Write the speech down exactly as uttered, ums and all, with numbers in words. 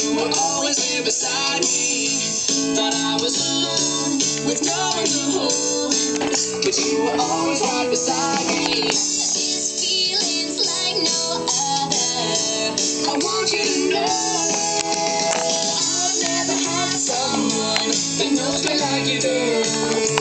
you were always there beside me. Thought I was alone with no one to hold, but you were always right beside me. This feeling's like no other. I want you to know I've never had someone that knows me like you do.